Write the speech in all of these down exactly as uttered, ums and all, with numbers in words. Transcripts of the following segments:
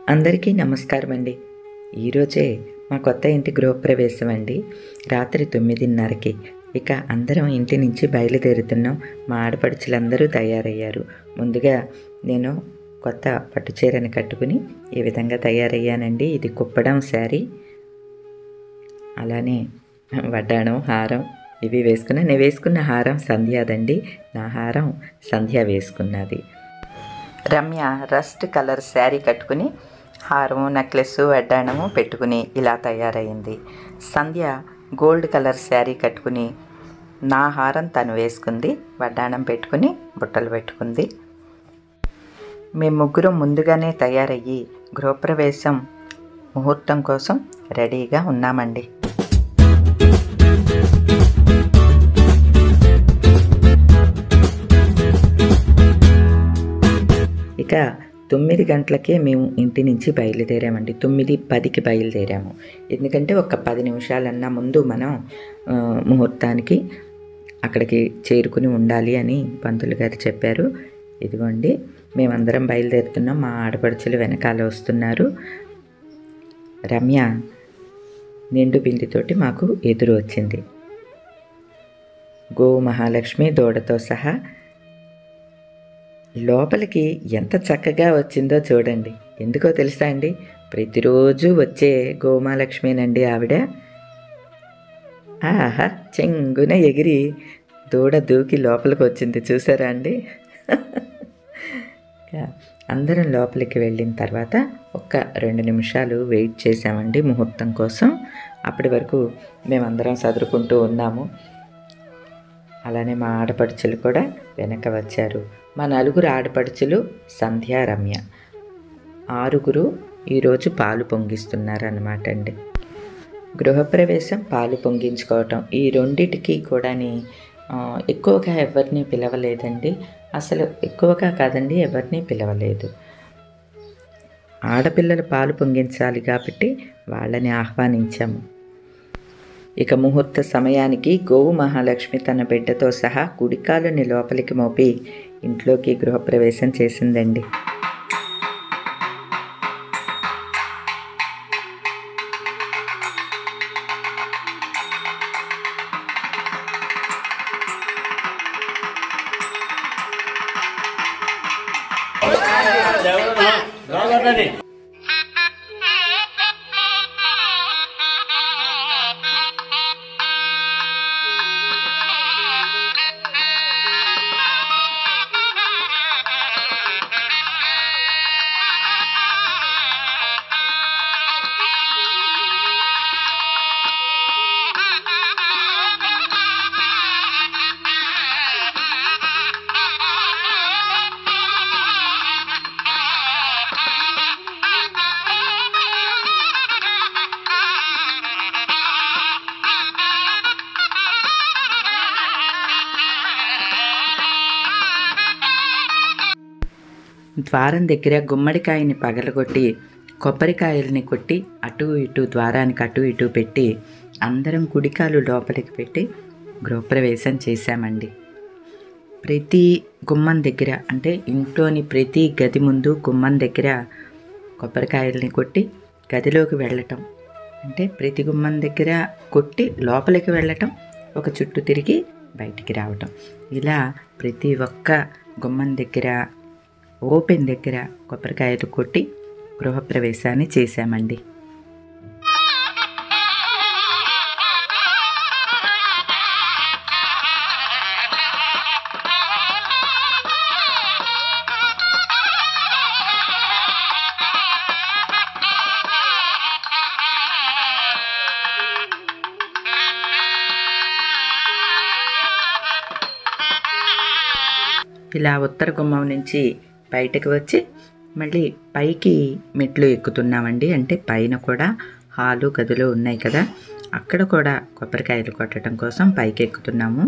అందరికీ నమస్కారం అండి. ఈరోజే మా కొత్త ఇంటి గృహప్రవేశం అండి. రాత్రి తొమ్మిదిన్నరకి ఇక అందరం ఇంటి నుంచి బయలుదేరుతున్నాం. మా ఆడపడుచులందరూ తయారయ్యారు. ముందుగా నేను కొత్త పట్టు చీరని కట్టుకుని ఈ విధంగా తయారయ్యానండి. ఇది కుప్పడం శారీ, అలానే వడ్డాణం, హారం ఇవి వేసుకున్నా. నేను వేసుకున్న హారం సంధ్యాదండి. నా హారం సంధ్య వేసుకున్నది. రమ్య రస్ట్ కలర్ శారీ కట్టుకుని హారము, నెక్లెస్, వడ్డాణము పెట్టుకుని ఇలా తయారైంది. సంధ్య గోల్డ్ కలర్ శారీ కట్టుకుని నా హారం తను వేసుకుంది, వడ్డాణం పెట్టుకుని బుట్టలు పెట్టుకుంది. మేము ముగ్గురం ముందుగానే తయారయ్యి గృహప్రవేశం ముహూర్తం కోసం రెడీగా ఉన్నామండి. ఇక తొమ్మిది గంటలకే మేము ఇంటి నుంచి బయలుదేరామండి. తొమ్మిది పదికి బయలుదేరాము. ఎందుకంటే ఒక పది నిమిషాలన్నా ముందు మనం ముహూర్తానికి అక్కడికి చేరుకుని ఉండాలి అని పంతులు గారు చెప్పారు. ఇదిగోండి మేమందరం బయలుదేరుతున్నాం. మా ఆడపడుచులు వెనకాల వస్తున్నారు. రమ్య నిండు బిందెతోటి మాకు ఎదురు వచ్చింది. గో మహాలక్ష్మి దూడతో సహా లోపలికి ఎంత చక్కగా వచ్చిందో చూడండి. ఎందుకో తెలుసా అండి, ప్రతిరోజు వచ్చే గోమాలక్ష్మేనండి ఆవిడ. ఆహా, చెంగున ఎగిరి దూడ దూకి లోపలికి వచ్చింది, చూసారా అండి. అందరం లోపలికి వెళ్ళిన తర్వాత ఒక్క రెండు నిమిషాలు వెయిట్ చేసామండి ముహూర్తం కోసం. అప్పటి వరకు మేమందరం చదువుకుంటూ ఉన్నాము. అలానే మా ఆడపడుచులు కూడా వెనక వచ్చారు. మా నలుగురు ఆడపడుచులు సంధ్య, రమ్య, ఆరుగురు ఈరోజు పాలు పొంగిస్తున్నారన్నమాట అండి. గృహప్రవేశం, పాలు పొంగించుకోవటం ఈ రెండిటికి కూడా ఎక్కువగా ఎవరిని పిలవలేదండి. అసలు ఎక్కువగా కాదండి, ఎవరిని పిలవలేదు. ఆడపిల్లలు పాలు పొంగించాలి కాబట్టి వాళ్ళని ఆహ్వానించాము. ఇక ముహూర్త సమయానికి గోవు మహాలక్ష్మి తన బిడ్డతో సహా కుడికాలుని లోపలికి మోపి ఇంట్లోకి గృహప్రవేశం చేసిందండి. ద్వారం దగ్గర గుమ్మడికాయని పగలగొట్టి కొబ్బరికాయలని కొట్టి అటు ఇటు ద్వారానికి అటు ఇటు పెట్టి అందరం కుడికాలు లోపలికి పెట్టి గృహప్రవేశం చేశామండి. ప్రతి గుమ్మం దగ్గర, అంటే ఇంట్లోని ప్రతి గది ముందు గుమ్మం దగ్గర కొబ్బరికాయలని కొట్టి గదిలోకి వెళ్ళటం, అంటే ప్రతి గుమ్మం దగ్గర కొట్టి లోపలికి వెళ్ళటం, ఒక చుట్టూ తిరిగి బయటికి రావటం, ఇలా ప్రతి ఒక్క గుమ్మం దగ్గర, ఓపెన్ దగ్గర కొబ్బరికాయలు కొట్టి గృహప్రవేశాన్ని చేశామండి. ఇలా ఉత్తర గుమ్మం నుంచి బయటకు వచ్చి మళ్ళీ పైకి మెట్లు ఎక్కుతున్నామండి. అంటే పైన కూడా హాలు, గదులు ఉన్నాయి కదా, అక్కడ కూడా కొబ్బరికాయలు కొట్టడం కోసం పైకి ఎక్కుతున్నాము.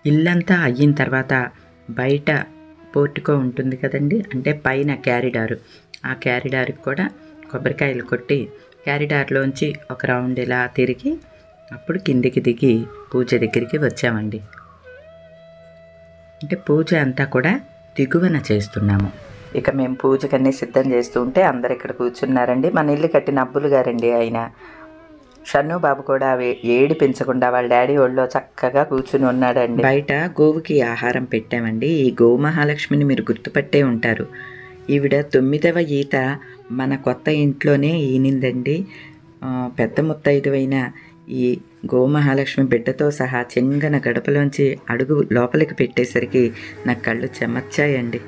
ఇల్లంతా అయిన తర్వాత బయట పోర్టికో ఉంటుంది కదండి, అంటే పైన క్యారిడారు, ఆ క్యారిడార్కి కూడా కొబ్బరికాయలు కొట్టి క్యారిడార్లోంచి ఒక రౌండ్ ఇలా తిరిగి అప్పుడు కిందికి దిగి పూజ దగ్గరికి వచ్చామండి. అంటే పూజ అంతా కూడా దిగువన చేస్తున్నాము. ఇక మేము పూజకన్నీ సిద్ధం చేస్తూ ఉంటే అందరు ఇక్కడ కూర్చున్నారండి. మన ఇల్లు కట్టిన అబ్బులు గారండి ఆయన. షన్ను బాబు కూడా ఏడి పెంచకుండా వాళ్ళ డాడీ ఒళ్ళో చక్కగా కూర్చుని ఉన్నాడండి. బయట గోవుకి ఆహారం పెట్టామండి. ఈ గోవు మహాలక్ష్మిని మీరు గుర్తుపట్టే ఉంటారు. ఈవిడ తొమ్మిదవ ఈత మన కొత్త ఇంట్లోనే ఈనిందండి. పెద్ద ముత్తైదువైన ఈ గోమహాలక్ష్మి బిడ్డతో సహా చెంగన గడపలోంచి అడుగు లోపలికి పెట్టేసరికి నా కళ్ళు చెమర్చాయండి.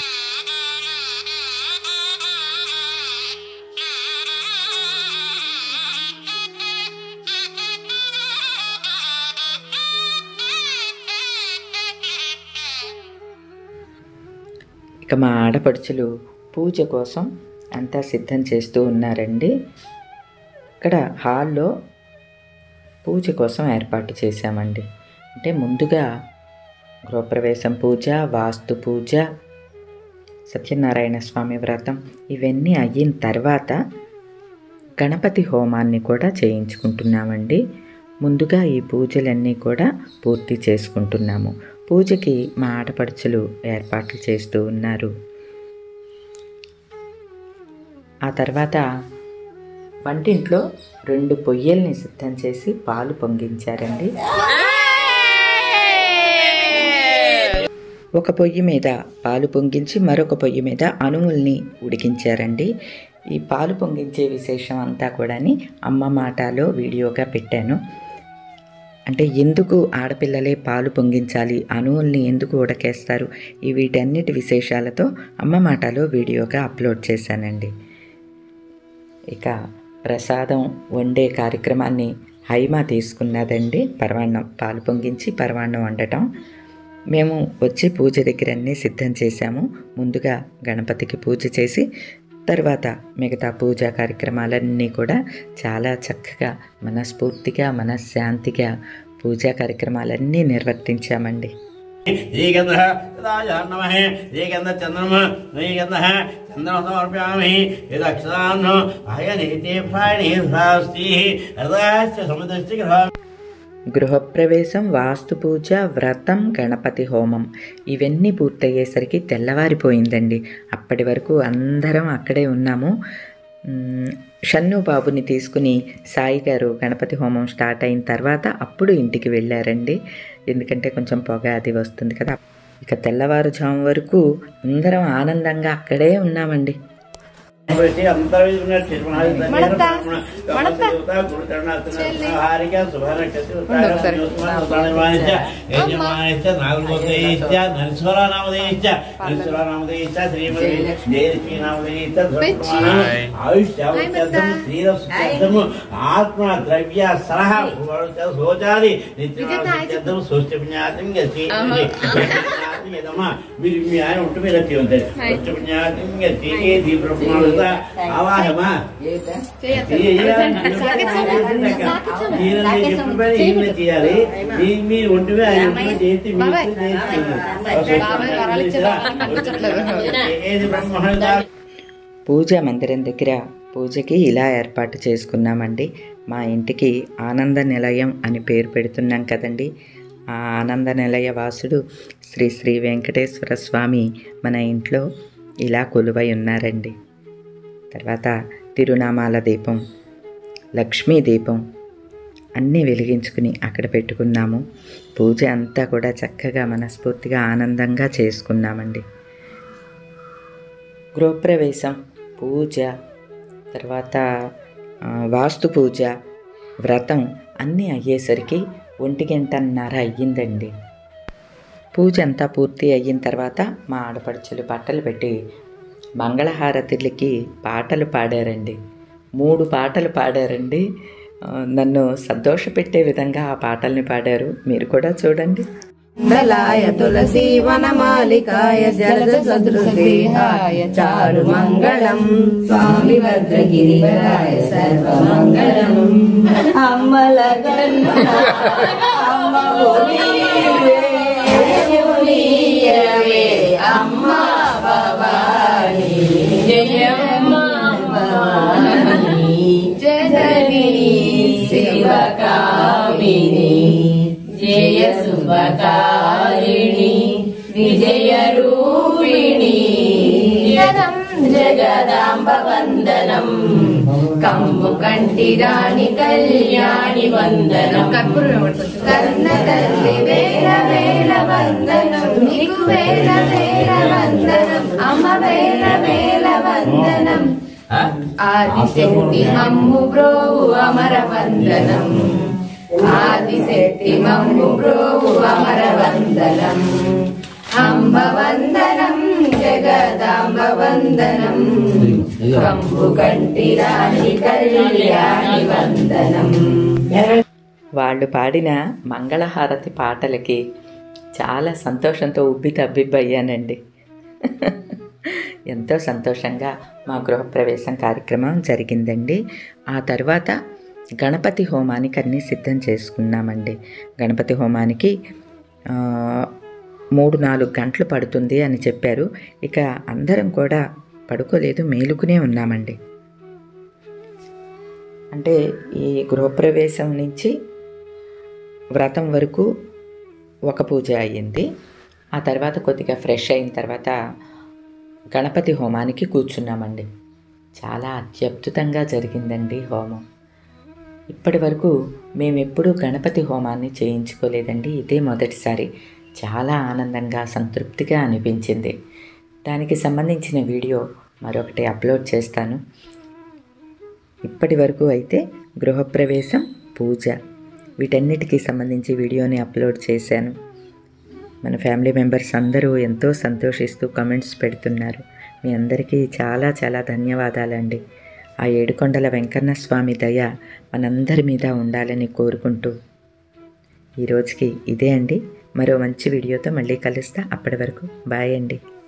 ఇక మా ఆడపడుచులు పూజ కోసం అంతా సిద్ధం చేస్తూ ఉన్నారండి. ఇక్కడ హాల్లో పూజ కోసం ఏర్పాటు చేశామండి. అంటే ముందుగా గృహప్రవేశం పూజ, వాస్తు పూజ, సత్యనారాయణ స్వామి వ్రతం ఇవన్నీ అయిన తర్వాత గణపతి హోమాన్ని కూడా చేయించుకుంటున్నామండి. ముందుగా ఈ పూజలన్నీ కూడా పూర్తి చేసుకుంటున్నాము. పూజకి మా ఆడపడుచులు ఏర్పాట్లు చేస్తూ ఉన్నారు. ఆ తర్వాత వంటింట్లో రెండు పొయ్యల్ని సిద్ధం చేసి పాలు పొంగించారండి. ఒక పొయ్యి మీద పాలు పొంగించి మరొక పొయ్యి మీద అణువుల్ని ఉడికించారండి. ఈ పాలు పొంగించే విశేషం అంతా కూడా అమ్మ మాటలో వీడియోగా పెట్టాను. అంటే ఎందుకు ఆడపిల్లలే పాలు పొంగించాలి, అణువుల్ని ఎందుకు ఉడకేస్తారు, ఈ వీటన్నిటి విశేషాలతో అమ్మ మాటలో వీడియోగా అప్లోడ్ చేశానండి. ఇక ప్రసాదం వండే కార్యక్రమాన్ని హైమా తీసుకున్నదండి. పరమాన్నం పాలు పొంగించి పరమాన్నం వండటం. మేము వచ్చి పూజ దగ్గర అన్నీ సిద్ధం చేశాము. ముందుగా గణపతికి పూజ చేసి తర్వాత మిగతా పూజా కార్యక్రమాలన్నీ కూడా చాలా చక్కగా మనస్ఫూర్తిగా మనశ్శాంతిగా పూజా కార్యక్రమాలన్నీ నిర్వర్తించామండి. గృహప్రవేశం, వాస్తు పూజ, వ్రతం, గణపతి హోమం ఇవన్నీ పూర్తయ్యేసరికి తెల్లవారిపోయిందండి. అప్పటి వరకు అందరం అక్కడే ఉన్నాము. షన్ను బాబుని తీసుకుని సాయి గారు గణపతి హోమం స్టార్ట్ అయిన తర్వాత అప్పుడు ఇంటికి వెళ్ళారండి. ఎందుకంటే కొంచెం పొగ అది వస్తుంది కదా. ఇక తెల్లవారుజాము వరకు అందరం ఆనందంగా అక్కడే ఉన్నామండి. ఆత్మ ద్రవ్య సలహా శోచాది మీరు మీ ఆయన ఒట్టు మీద ఆవాహమా చేయాలి. మీరు ఒంటి మీద చేసి పూజా మందిరం దగ్గర పూజకి ఇలా ఏర్పాటు చేసుకున్నామండి. మా ఇంటికి ఆనంద నిలయం అని పేరు పెడుతున్నాం కదండి. ఆ ఆనంద నిలయ వాసుడు శ్రీ శ్రీ వెంకటేశ్వర స్వామి మన ఇంట్లో ఇలా కొలువై ఉన్నారండి. తర్వాత తిరునామాల దీపం, లక్ష్మీ దీపం అన్నీ వెలిగించుకుని అక్కడ పెట్టుకున్నాము. పూజ అంతా కూడా చక్కగా మనస్ఫూర్తిగా ఆనందంగా చేసుకున్నామండి. గృహప్రవేశం, పూజ, తర్వాత వాస్తు పూజ, వ్రతం అన్నీ అయ్యేసరికి ఒంటి గంటన్నర అయ్యిందండి. పూజ అంతా పూర్తి అయిన తర్వాత మా ఆడపడుచులు బట్టలు పెట్టి మంగళహారతులకి పాటలు పాడారండి. మూడు పాటలు పాడారండి. నన్ను సంతోషపెట్టే విధంగా ఆ పాటల్ని పాడారు. మీరు కూడా చూడండి. दलाय तुलसी वनमालिकाय जलद सदृशदेहाय चारुमङ्गलम् स्वामी भद्रगिरिवराय सर्वमङ्गलम् अम्मलगन्ना अम्म मुनीवे मुनीयवे अम्मा भवानी जयम्मा भवानी जननी शिवकामिनी जय शुभकारिणी विजय रूपिणी जगं जगदाम्ब वन्दनं कंबु कंटि राणि कल्याणि वन्दनं कर्ण तल्लि वेल वेल वन्दनं निकु वेल वेल वन्दनं अम्म वेल वेल वन्दनं आदिशक्ति मम्मु ब्रोवु अमर वन्दनम् आदिशक्ति मम्मु ब्रोवु अमर वन्दनम् अम्ब वन्दनं जगदाम्ब वन्दनं कंबु कंटि राणि कल्याणि वन्दनं। వాళ్ళు పాడిన మంగళహారతి పాటలకి చాలా సంతోషంతో ఉబ్బి తబ్బిబ్బయ్యానండి. ఎంతో సంతోషంగా మా గృహప్రవేశం కార్యక్రమం జరిగిందండి. ఆ తర్వాత గణపతి హోమానికి అన్నీ సిద్ధం చేసుకున్నామండి. గణపతి హోమానికి మూడు నాలుగు గంటలు పడుతుంది అని చెప్పారు. ఇక అందరం కూడా పడుకోలేదు, మేలుకునే ఉన్నామండి. అంటే ఈ గృహప్రవేశం నుంచి వ్రతం వరకు ఒక పూజ అయ్యింది. ఆ తర్వాత కొద్దిగా ఫ్రెష్ అయిన తర్వాత గణపతి హోమానికి కూర్చున్నామండి. చాలా అత్యద్భుతంగా జరిగిందండి హోమం. ఇప్పటి వరకు మేమెప్పుడూ గణపతి హోమాన్ని చేయించుకోలేదండి. ఇదే మొదటిసారి. చాలా ఆనందంగా సంతృప్తిగా అనిపించింది. దానికి సంబంధించిన వీడియో మరొకటి అప్లోడ్ చేస్తాను. ఇప్పటి వరకు అయితే గృహప్రవేశం, పూజ వీటన్నిటికీ సంబంధించి వీడియోని అప్లోడ్ చేశాను. మన ఫ్యామిలీ మెంబర్స్ అందరూ ఎంతో సంతోషిస్తూ కమెంట్స్ పెడుతున్నారు. మీ అందరికీ చాలా చాలా ధన్యవాదాలండి. ఆ ఏడుకొండల వెంకన్న స్వామి దయ మనందరి మీద ఉండాలని కోరుకుంటూ ఈరోజుకి ఇదే అండి. మరో మంచి వీడియోతో మళ్ళీ కలుస్తా. అప్పటి వరకు బాయ్ అండి.